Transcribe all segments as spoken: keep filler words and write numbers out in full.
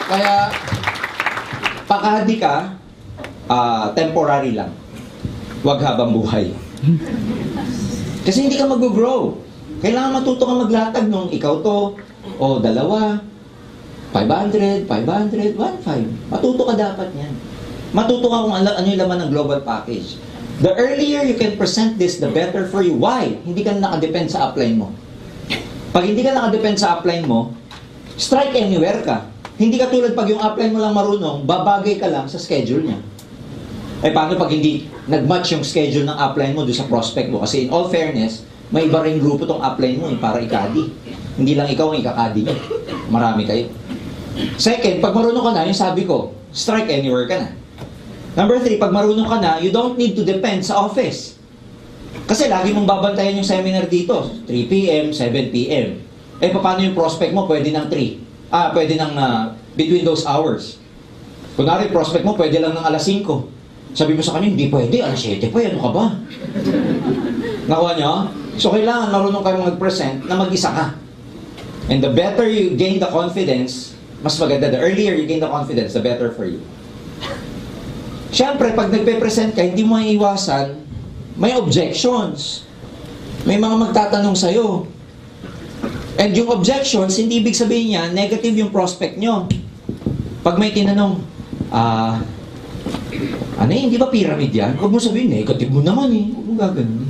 Kaya, pakahadi ka, uh, temporary lang. Huwag habang buhay. Kasi hindi ka mag-grow. Kailangan matuto ka maglatag nung ikaw to, o dalawa, five hundred, five hundred, one five. Matuto ka dapat yan. Matuto ka kung ano, ano yung laman ng global package. The earlier you can present this, the better for you. Why? Hindi ka nakadepend sa upline mo. Pag hindi ka nakadepend sa upline mo, strike anywhere ka. Hindi ka tulad pag yung upline mo lang marunong, babagay ka lang sa schedule niya. Eh paano pag hindi nag-match yung schedule ng upline mo doon sa prospect mo? Kasi in all fairness, may iba ring grupo tong upline mo eh, para ikadi. Hindi lang ikaw ang ikakadi niya. Marami kayo. Second, pag marunong ka na, yung sabi ko, strike anywhere ka na. Number three, pag marunong ka na, you don't need to depend sa office. Kasi lagi mong babantayan yung seminar dito, three p m, seven p m Eh, paano yung prospect mo? Pwede ng three. Ah, pwede ng uh, between those hours. Kunwari, prospect mo, pwede lang ng alas singko. Sabi mo sa kanya, hindi pwede, alas siyete pa, ano ka ba? Nakuha nyo? So, kailangan marunong kayong mag-present na mag-isa ka. And the better you gain the confidence, mas maganda, the earlier you gain the confidence, the better for you. Siyempre, pag nagpe-present ka, hindi mo maiiwasan, may objections. May mga magtatanong sa'yo. And yung objections, hindi ibig sabihin niya, negative yung prospect nyo. Pag may tinanong, ah, ano eh, hindi ba pyramid yan? Huwag mo sabihin, negative mo naman eh. Huwag mo gagawin.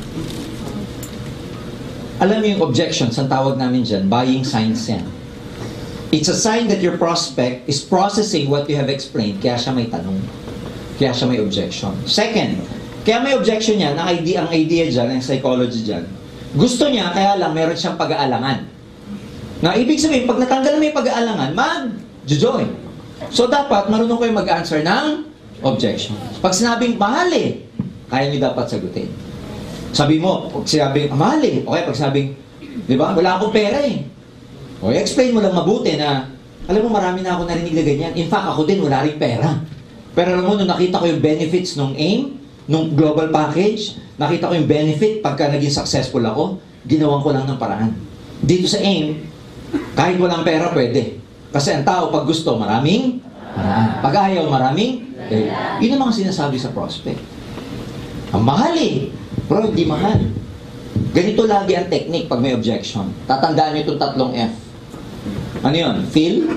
Alam mo yung objections, ang tawag namin dyan, buying signs yan. It's a sign that your prospect is processing what you have explained, kaya siya may tanong. Kaya siya may objection. Second, kaya may objection yan, ang idea, ang idea dyan, ang psychology dyan, gusto niya, kaya lang meron siyang pag-aalangan. Na ibig sabihin, pag natanggal mo yung pag-aalangan, mag-join. So dapat, marunong kayo mag-answer ng objection. Pag sinabing mahal eh, kaya niyo dapat sagutin. Sabi mo, pag sinabing mahal eh, okay, pag sinabing, di ba, wala akong pera eh. O, explain mo lang mabuti na, alam mo, marami na ako narinig na ganyan. In fact, ako din, wala rin pera. Pero alam mo, nung nakita ko yung benefits nung AIM, nung global package, nakita ko yung benefit pagka naging successful ako, ginawan ko lang ng paraan. Dito sa AIM, kahit walang pera, pwede. Kasi ang tao, pag gusto, maraming paraan. Pag ayaw, maraming eh, yun ang mga sinasabi sa prospect. Ang mahal eh. Bro, hindi mahal. Ganito lagi ang technique pag may objection. Tatandaan nyo itong tatlong F. Ano yun? Feel,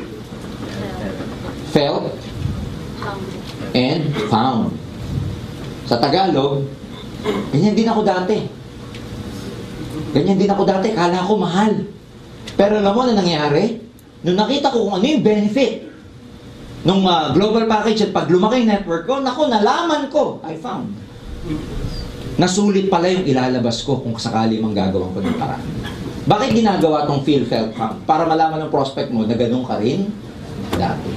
felt, and found. Sa Tagalog, ganyan din ako dati. Ganyan din ako dati. Kala ko mahal. Pero alam mo na nangyari? Nung nakita ko kung ano yung benefit nung uh, global package at pag lumaki yung network ko, naku, nalaman ko. I found. Nasulit pala yung ilalabas ko kung sakali mang gagawin ko ng paraan. Bakit ginagawa tong feel, felt, found? Para malaman ng prospect mo na ganun ka rin dati.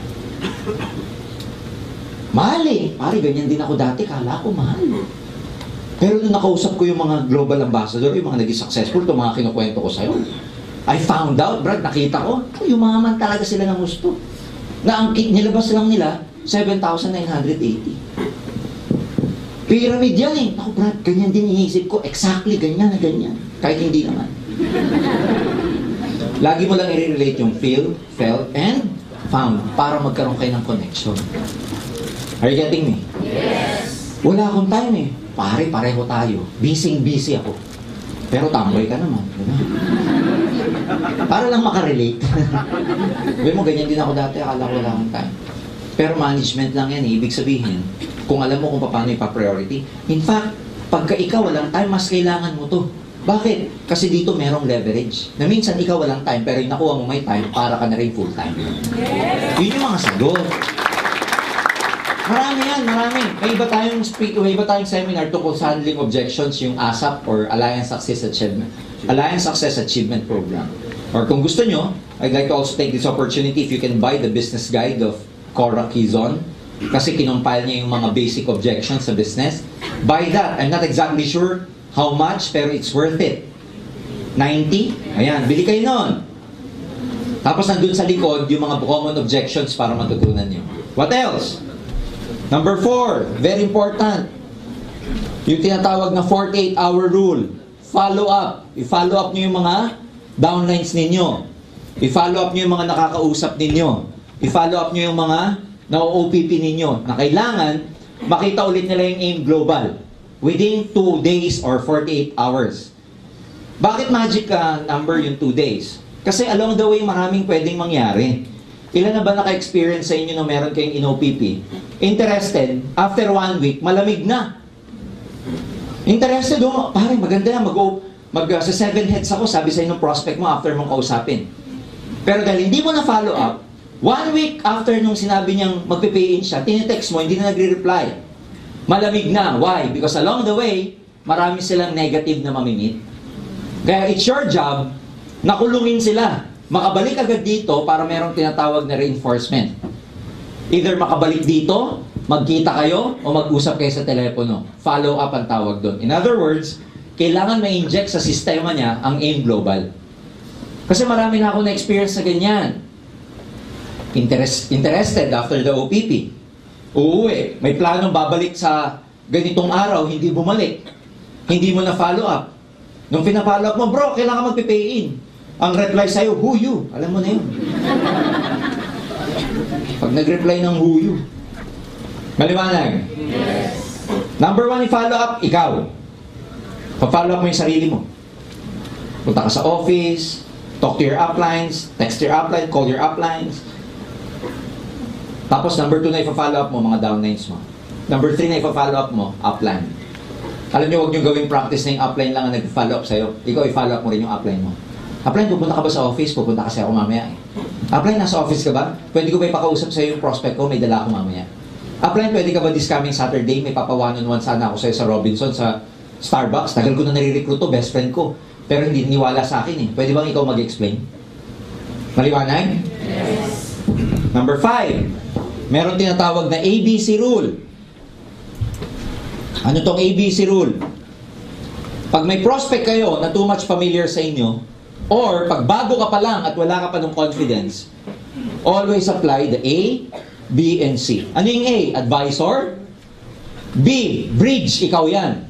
Mahal eh. Pare, ganyan din ako dati. Kala ko mahal. Pero nung nakausap ko yung mga global ambassador, yung mga naging successful, itong mga kinukwento ko sa'yo, I found out, Brad, nakita ko, yumaman talaga sila ng gusto. Na ang nilabas lang nila, seven thousand nine hundred eighty. Pyramid yan eh. Ako, Brad, ganyan din iniisip ko. Exactly, ganyan na ganyan. Kahit hindi naman. Lagi mo lang i-relate yung feel, felt, and found para magkaroon kayo ng connection. Are you getting me? Yes. Wala akong time eh. Pare, pareho tayo. Busy-busy ako. Pero tambay ka naman. Para lang makarelate. Sabi mo, ganyan din ako dati. Akala ko wala akong time. Pero management lang yan eh. Ibig sabihin, kung alam mo kung paano ipa-priority. In fact, pagka ikaw walang time, mas kailangan mo to. Bakit? Kasi dito merong leverage. Na minsan ikaw walang time, pero yung nakuha mo may time, para ka na rin full time. Yes. Yun yung mga sagot. Marami yan, marami. May iba tayong speak, may iba tayong seminar tungkol sa handling objections, yung A S A P or Alliance Success Achievement, Alliance Success Achievement Program. Or kung gusto nyo, I'd like to also take this opportunity if you can buy the business guide of Cora Quezon, kasi kinompile niya yung mga basic objections sa business. Buy that. I'm not exactly sure how much, pero it's worth it. ninety? Ayan, bili kayo nun. Tapos nandun sa likod, yung mga common objections para matutunan nyo. What else? Number four, very important. Yung tinatawag na forty-eight hour rule. Follow up. I-follow up nyo yung mga downlines ninyo. I-follow up nyo yung mga nakakausap ninyo. i-follow up nyo yung mga na-O P P ninyo na kailangan makita ulit nila yung AIM Global within two days or forty-eight hours. Bakit magic uh, number yung two days? Kasi along the way, maraming pwedeng mangyari. Ilan na ba naka-experience sa inyo na meron kayong in-O P P? Interested, after one week, malamig na. Interested, oh, pare, maganda yan, mag-o, mag, uh, sa seven heads ako, sabi sa inyo ng prospect mo after mong kausapin. Pero dahil hindi mo na follow up, one week after nung sinabi niyang magpe-pay in siya, tinitext mo, hindi na nagre-reply. Malamig na. Why? Because along the way, marami silang negative na mamimit. Kaya it's your job na kulungin sila. Makabalik agad dito para merong tinatawag na reinforcement. Either makabalik dito, magkita kayo, o mag-usap kayo sa telepono. Follow up ang tawag doon. In other words, kailangan ma-inject sa sistema niya ang AIM Global. Kasi marami na ako na-experience na ganyan. Interest, interested after the O P P. Uuwi, may planong babalik sa ganitong araw, hindi bumalik. Hindi mo na follow up. Nung pina-follow up mo, bro, kailangan magpe-pay in. Ang reply sa'yo, who you? Alam mo na yun. Pag nag-reply ng who you. Maliwanag? Yes. Number one, i-follow up, ikaw. Pa-follow up mo yung sarili mo. Punta ka sa office, talk to your uplines, text your upline, call your uplines. Tapos number two na i-follow up mo, mga downlines mo. Number three na i-follow up mo, upline. Alam nyo, huwag nyo gawing practice na yung upline lang ang nag-follow up sa'yo. Ikaw i-follow up mo rin yung upline mo. Upline, pupunta ka ba sa office? Pupunta kasi ako mamaya eh. Upline, nasa office ka ba? Pwede ko ba ipakausap sa'yo yung prospect ko? May dala ako mamaya. Upline, pwede ka ba this coming Saturday? May papa one-on-one sana ako sa'yo sa Robinson, sa Starbucks. Tagal ko na nare-recruit to, best friend ko. Pero hindi niwala sa akin eh. Pwede bang ikaw mag-explain? Maliwanag? Yes. Number five, meron tinatawag na A B C rule. Ano tong A B C rule? Pag may prospect kayo na too much familiar sa inyo, or pag bago ka pa lang at wala ka pa ng confidence, always apply the A, B, and C. Ano yung A? Advisor. B, bridge. Ikaw yan.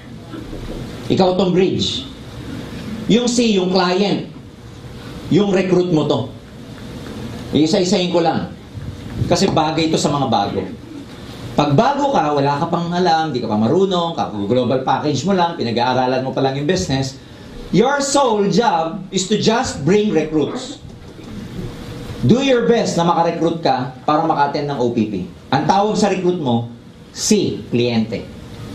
Ikaw tong bridge. Yung C, yung client. Yung recruit mo to. Isa-isahin ko lang. Kasi bagay ito sa mga bago. Pag bago ka, wala ka pang alam, di ka pa marunong, global package mo lang, pinag-aaralan mo pa lang yung business, your sole job is to just bring recruits. Do your best na makarecruit ka para maka-attend ng O P P. Ang tawag sa recruit mo, C, kliyente.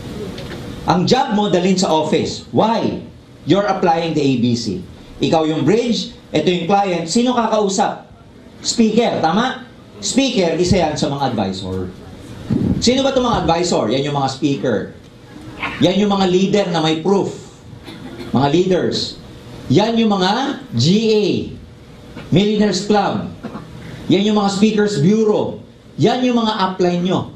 Ang job mo, dalhin sa office. Why? You're applying the A B C. Ikaw yung bridge, ito yung client. Sino kakausap? Speaker, tama? Speaker, isa yan sa mga advisor. Sino ba itong mga advisor? Yan yung mga speaker. Yan yung mga leader na may proof. Mga leaders. Yan yung mga G A, Millionaires Club. Yan yung mga Speakers Bureau. Yan yung mga upline nyo.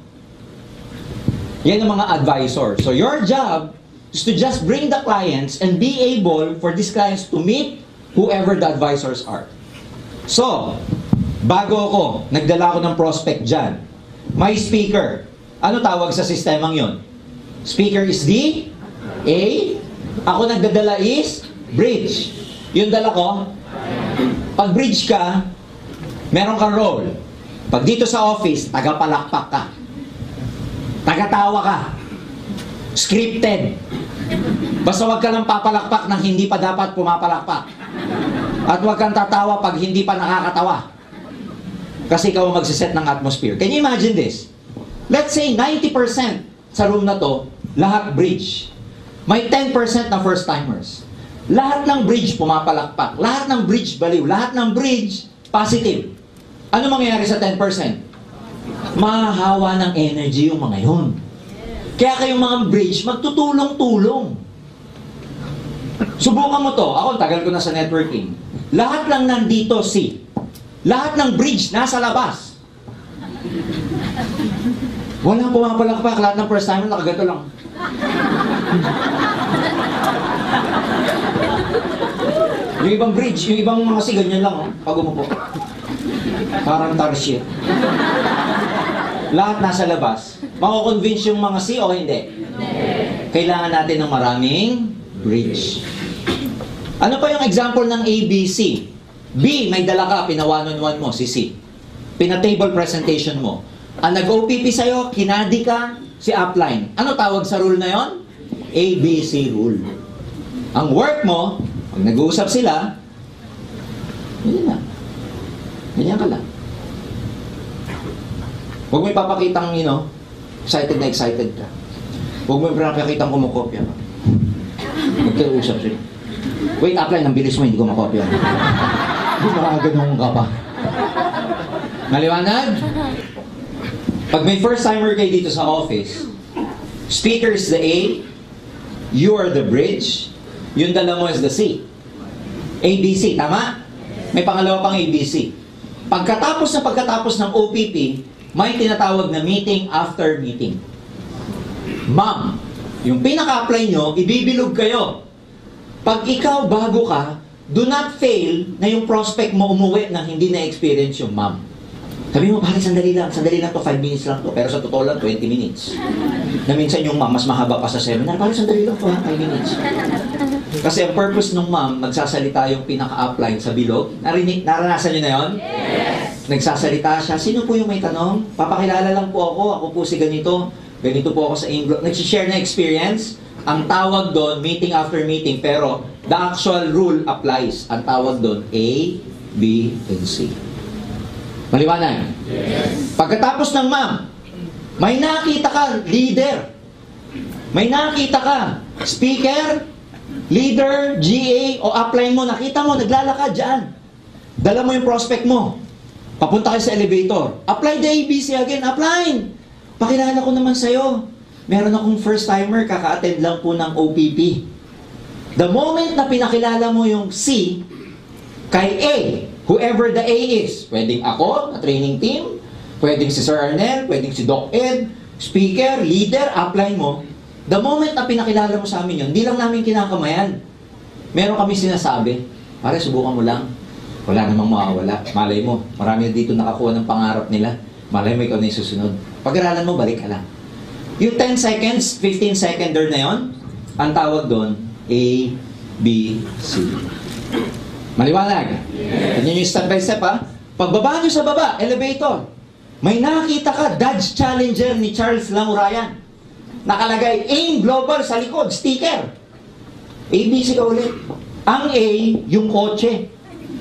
Yan yung mga advisor. So your job is to just bring the clients and be able for these clients to meet whoever the advisors are. So, bago ako, nagdala ako ng prospect dyan. May speaker. Ano tawag sa sistemang yon? Speaker is D, A. Ako nagdadala is bridge. Yung dala ko, pag bridge ka, meron kang role. Pag dito sa office, tagapalakpak ka. Tagatawa ka. Scripted. Basta wag ka lang papalakpak nang hindi pa dapat pumapalakpak. At wag kang tatawa pag hindi pa nakakatawa. Kasi ikaw ang magsiset ng atmosphere. Can you imagine this? Let's say ninety percent sa room na to, lahat bridge. May ten percent na first-timers. Lahat ng bridge pumapalakpak. Lahat ng bridge baliw. Lahat ng bridge positive. Ano mangyayari sa ten percent? Mahahawa ng energy yung mga yun. Kaya kayong mga bridge, magtutulong-tulong. Subukan mo to. Ako, tagal ko na sa networking. Lahat lang nandito, C. Lahat ng bridge nasa labas. Walang pumapalakpak. Lahat ng first time nakagato lang. Yung ibang bridge, yung ibang mga si ganyan lang, oh, pag umupo. Parang tarsier. Lahat nasa labas. Mako-convince yung mga C o hindi? Kailangan natin ng maraming bridge. Ano pa yung example ng A, B, C? B, may dala ka, pinawanon-one mo, si C. Pina-table presentation mo. Ang nag-O P P sa'yo, kinadi ka, si upline. Ano tawag sa rule na yon? A B C rule. Ang work mo, pag nag-uusap sila, yun na. Ganyan ka lang. Huwag mo ipapakitang, you know, excited na excited ka. Huwag mo ipapakitang kumukopya ka. Magkausap siya. Wait, upline, ang bilis mo, hindi ko makopya. Gumaganon ka pa. Maliwanag? Pag may first-timer kayo dito sa office, speaker is the A, you are the bridge, yung dala mo is the C. A, B, C, tama? May pangalawa pang A, B, C. Pagkatapos na pagkatapos ng O P P, may tinatawag na meeting after meeting. Ma'am, yung pinaka-apply nyo, ibibilog kayo. Pag ikaw bago ka, do not fail na yung prospect mo umuwi na hindi na-experience yung ma'am. Sabi mo, pare, sandali lang, sandali lang to, five minutes lang to. Pero sa totoo lang, twenty minutes. Na minsan yung ma'am, mas mahaba pa sa seminar, pare, sandali lang to, five minutes. Kasi ang purpose ng ma'am, nagsasalita yung pinaka-upline sa bilog. Narinig, naranasan nyo na yun? Yes! Nagsasalita siya, sino po yung may tanong? Papakilala lang po ako, ako po si ganito. Ganito po ako sa English. Nag-share na experience. Ang tawag doon, meeting after meeting, pero the actual rule applies. Ang tawag doon, A, B, and C. Maliwanag? Yes. Pagkatapos ng ma'am, may nakita ka, leader. May nakita ka, speaker, leader, G A, o upline mo, nakita mo, naglalakad dyan. Dala mo yung prospect mo. Papunta kayo sa elevator. Apply the A B C again. Apply! Pakilala ko naman sa'yo. Meron akong first-timer, kaka-attend lang po ng O P P. The moment na pinakilala mo yung C, kay A, whoever the A is, pwedeng ako, na training team, pwedeng si Sir Arnel, pwedeng si Doc Ed, speaker, leader, upline mo, the moment na pinakilala mo sa amin yun, hindi lang namin kinakamayan. Meron kami sinasabi, pare, subukan mo lang. Wala namang mawawala. Malay mo, marami dito nakakuha ng pangarap nila. Malay mo, ikaw na yung susunod. Pag-aralan mo, balik ka lang. Yung ten seconds, fifteen seconder na yon, ang tawag doon, A, B, C. Maliwanag? Yes. Yan yung step by step, ha? Pagbaba nyo sa baba, elevator, may nakita ka, Dodge Challenger ni Charles Langurayan. Nakalagay, AIM Global sa likod, sticker. A, B, C ka ulit. Ang A, yung kotse.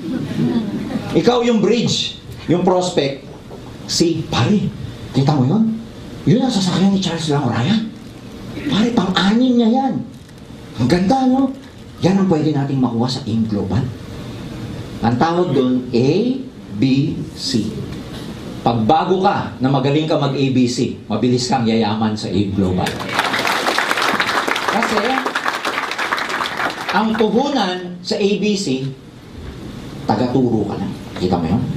Ikaw yung bridge, yung prospect. C, pare, kita mo yun? Yun ang sasakyan ni Charles Langurayan. Pare, pang-anim niya yan. Ang ganda, no? Yan ang pwede nating makuha sa AIM Global. Ang tawag doon, A, B, C. Pag bago ka na magaling ka mag-A B C, mabilis kang yayaman sa AIM Global. Kasi, ang puhunan sa A B C, taga-turo ka lang. Kita mo yun?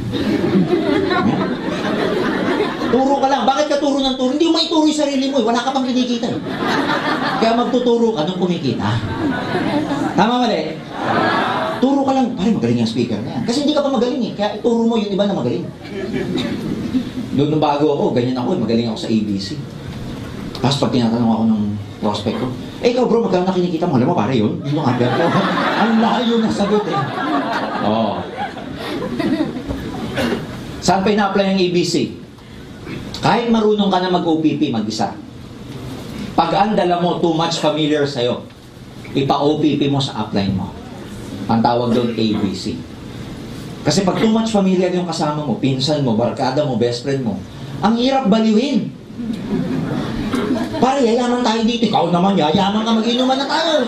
Turo ka lang. Bakit ka turo ng turo? Hindi mo maituro yung sarili mo. Wala ka pang kinikita. Kaya magtuturo ka nung kumikita. Tama mali? Turo ka lang. Pare, magaling yung speaker na yan. Kasi hindi ka pa magaling eh. Kaya ituro mo yung iba na magaling. Doon nung bago ako, ganyan ako. Magaling ako sa A B C. Tapos pag tinatanong ako ng prospect ko, eh ikaw bro, magkano na kinikita mo? Alam mo pare yun? Yung mga ko. Ang layo na sagot eh. Oo. Saan pa ina-apply ang A B C? Kahit marunong ka na mag-O P P, mag-isa. Pag ang dala mo too much familiar sa'yo, ipa-O P P mo sa upline mo. Ang tawag doon A B C. Kasi pag too much familiar yung kasama mo, pinsan mo, barkada mo, best friend mo, ang hirap baliwin. Pare, yayaman tayo dito. Ikaw naman, yayaman ka, mag-inuman na tayo.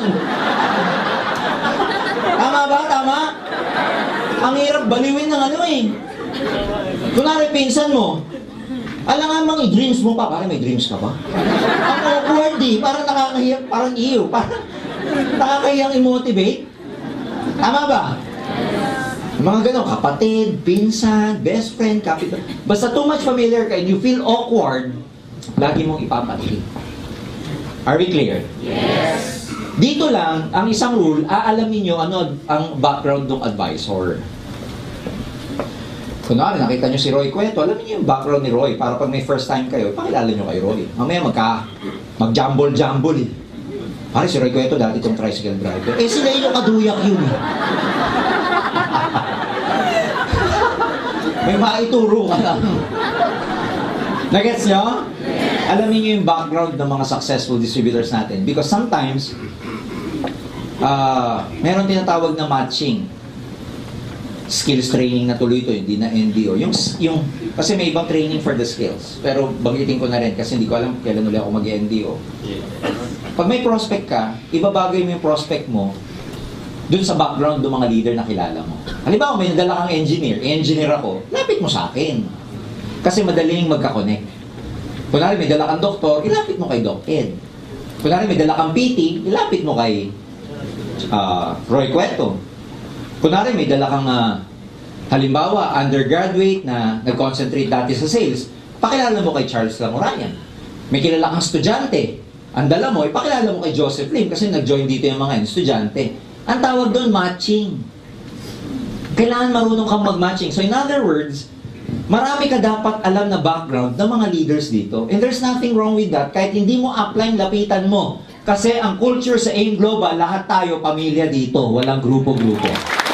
Tama ba? Tama? Ang hirap baliwin ng ano eh. Kunwari, pinsan mo, alam nga mang i-dreams mo pa, parang may dreams ka pa. Ang awkward eh, parang nakakahiyak, parang iyo, parang nakakahiyang i-motivate. Tama ba? Mga ganon, kapatid, pinsan, best friend, kapitan. Basta too much familiar ka and you feel awkward, lagi mong ipapatid. Are we clear? Yes! Dito lang, ang isang rule, aalamin nyo ano ang background ng advisor. Kunwari, nakita nyo si Roy Cueto, alam niyo yung background ni Roy, para pag may first time kayo, pakilala nyo kay Roy. Mamaya magka, mag-jumble-jumble eh. Pare, si Roy Cueto dati itong tricycle driver. Eh, sila yung kaduyak yun eh. May May maituro ka lang. Nagets nyo? Alamin nyo yung background ng mga successful distributors natin. Because sometimes, uh, meron tinatawag na matching. Skills training na tuloy ito, hindi na N D O. Yung, yung, kasi may ibang training for the skills. Pero banggitin ko na rin kasi hindi ko alam kailan ulit ako mag-N D O. Pag may prospect ka, ibabagay mo yung prospect mo dun sa background ng mga leader na kilala mo. Halimbawa, may nadala kang engineer, engineer ako, lapit mo sa akin. Kasi madaling magka-connect. Kunwari may dala kang doktor, ilapit mo kay Doc Ed. Kunwari may dala kang P T, ilapit mo kay uh, Roy Cueto. Kunwari may dala kang uh, halimbawa, undergraduate na nag-concentrate dati sa sales, pakilala mo kay Charles Lamurayan. May kilala kang estudyante, ang dala mo, ipakilala mo kay Joseph Lim kasi nag-join dito yung mga estudyante. Ang tawag doon, matching. Kailangan marunong kang mag-matching. So in other words, marami ka dapat alam na background ng mga leaders dito. And there's nothing wrong with that. Kahit hindi mo upline, lapitan mo. Kasi ang culture sa AIM Global, lahat tayo pamilya dito. Walang grupo-grupo.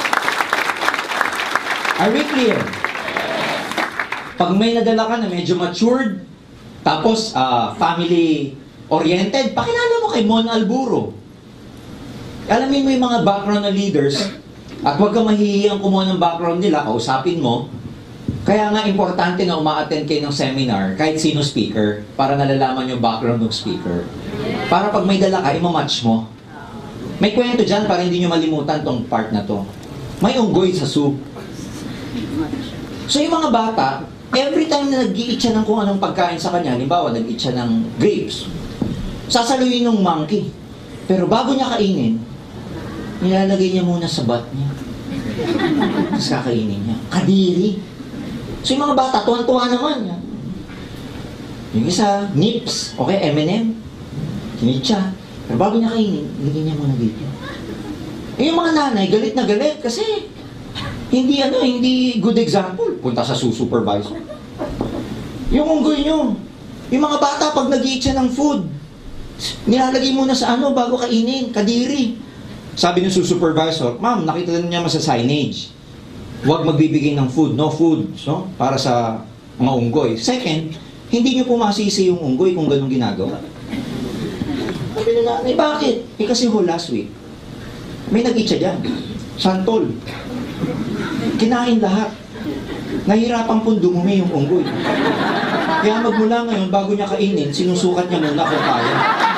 Are we clear? Pag may nadala ka na medyo matured, tapos uh, family-oriented, pakilala mo kay Mon Alburo. Alamin mo yung mga background na leaders at huwag kang mahihiyang kumuha ng background nila, kausapin mo. Kaya nga importante na uma-attend kayo ng seminar kahit sino speaker para nalalaman yung background ng speaker. Para pag may dala ka, ima-match mo. May kwento dyan para hindi nyo malimutan tong part na to. May unggoy sa soup. So yung mga bata, every time na nag-i-eat siya ng kung anong pagkain sa kanya, halimbawa nag-eat siya ng grapes, sasaluyin ng monkey. Pero bago niya kainin, nilalagay niya muna sa bat niya. Tapos kakainin niya. Kadiri. So yung mga bata, tuwan-tuwa naman. Yan. Yung isa, nips. Okay, M and M. Kinit siya. Pero bago niya kainin, ilagay niya muna dito. Eh yung mga nanay, galit na galit kasi hindi ano, hindi good example. Punta sa supervisor. Yung unggoy nyo, yung mga bata, pag nag-eat siya ng food, nilalagay muna sa ano bago kainin, kadiri. Sabi ng supervisor, ma'am, nakita niya mas sa signage. Huwag magbibigay ng food, no food, no? Para sa mga unggoy. Second, hindi niyo po masisi yung unggoy kung ganun ginagawa. Sabi na nanay, bakit? Eh kasi ho, last week, may nag-eat siya dyan. Santol. Kinain lahat. Nahirapan pong dumumi yung unggoy. Kaya magmula ngayon, bago niya kainin, sinusukat niya muna kung kaya.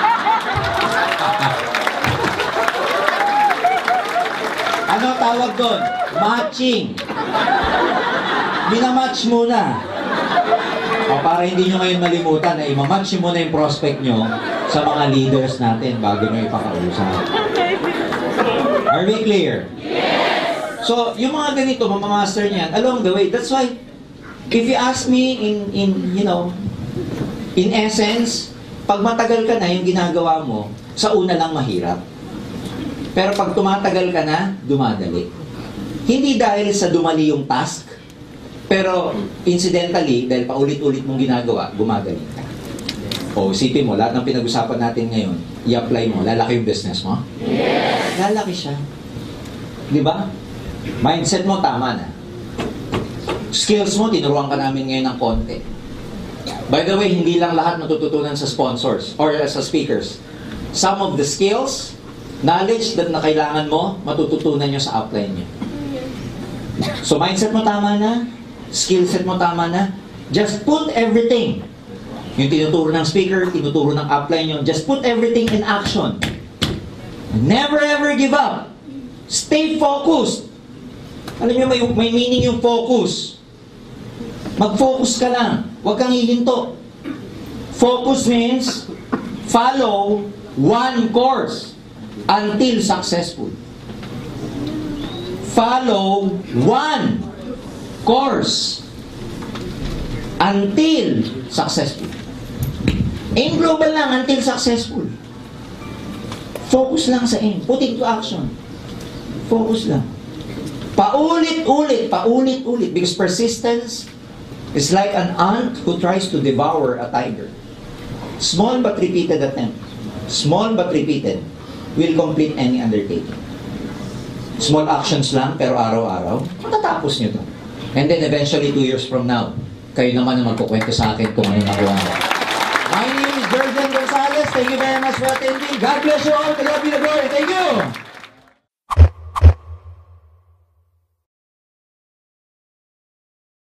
Ano tawag doon? Matching. Binamatch muna. O para hindi nyo ngayon malimutan na imamatch muna yung prospect nyo sa mga leaders natin bago nyo ipakausap. Are we clear? Yes! So, yung mga ganito, mamamaster niyan, along the way, that's why, if you ask me in, in you know, in essence, pag matagal ka na yung ginagawa mo, sa una lang mahirap. Pero pag tumatagal ka na, dumadali. Hindi dahil sa dumali yung task, pero incidentally, dahil paulit-ulit mong ginagawa, gumagaling ka. O isipin mo, lahat ng pinag-usapan natin ngayon, i-apply mo, lalaki yung business mo? Yes! Lalaki siya. Di ba? Mindset mo, tama na. Skills mo, tinuruan ka namin ngayon ng konti. By the way, hindi lang lahat matututunan sa sponsors or sa speakers. Some of the skills, knowledge that na kailangan mo, matututunan nyo sa upline nyo. So mindset mo tama na, skill set mo tama na, just put everything. Yung tinuturo ng speaker, tinuturo ng upline nyo, just put everything in action. Never ever give up. Stay focused. Alam nyo, may, may meaning yung focus. Mag-focus ka lang. Huwag kang hihinto. Focus means follow one course until successful. Follow one course until successful. Aim global lang until successful. Focus lang sa aim. Put it to action. Focus lang. Paulit-ulit, paulit-ulit. Because persistence is like an ant who tries to devour a tiger. Small but repeated attempt. Small but repeated will complete any undertaking. Small actions lang, pero araw-araw, matatapos nyo to. And then eventually, two years from now, kayo naman ang magkukwento sa akin kung ano nagawa mo. My name is Jurgen Gonzales. Thank you very much for attending. God bless you all. To God be the glory. Thank you.